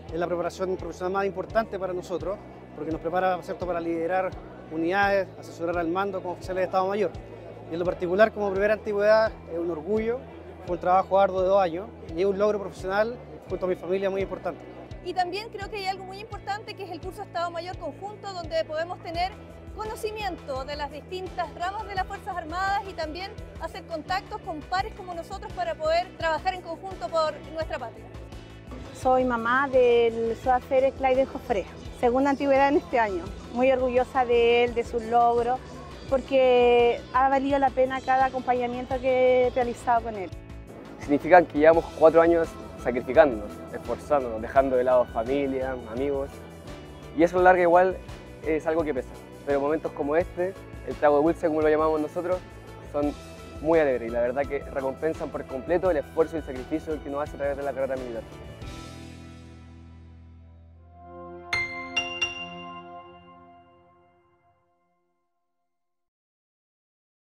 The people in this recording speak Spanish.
es la preparación profesional más importante para nosotros, porque nos prepara, ¿cierto?, para liderar unidades, asesorar al mando como oficiales de Estado Mayor. Y en lo particular, como primera antigüedad, es un orgullo, fue un trabajo arduo de 2 años y es un logro profesional junto a mi familia muy importante. Y también creo que hay algo muy importante que es el curso Estado Mayor Conjunto, donde podemos tener conocimiento de las distintas ramas de las Fuerzas Armadas y también hacer contactos con pares como nosotros para poder trabajar en conjunto por nuestra patria. Soy mamá del Soaceres Clayden Jofre, segunda antigüedad en este año. Muy orgullosa de él, de sus logros, porque ha valido la pena cada acompañamiento que he realizado con él. Significa que llevamos 4 años sacrificándonos, esforzándonos, dejando de lado familia, amigos, y eso a la larga igual es algo que pesa. Pero momentos como este, el trago dulce como lo llamamos nosotros, son muy alegres y la verdad que recompensan por completo el esfuerzo y el sacrificio que uno hace a través de la carrera militar.